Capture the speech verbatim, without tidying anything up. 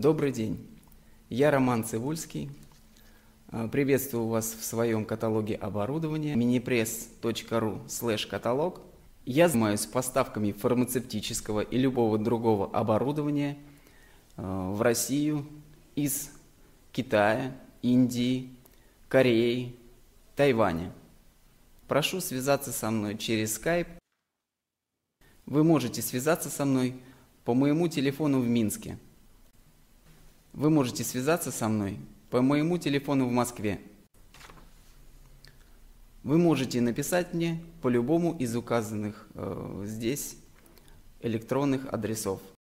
Добрый день, я Роман Цивульский. Приветствую вас в своем каталоге оборудования minipress точка ру слэш каталог. Я занимаюсь поставками фармацевтического и любого другого оборудования в Россию из Китая, Индии, Кореи, Тайваня. Прошу связаться со мной через скайп. Вы можете связаться со мной по моему телефону в Минске. Вы можете связаться со мной по моему телефону в Москве. Вы можете написать мне по любому из указанных э, здесь электронных адресов.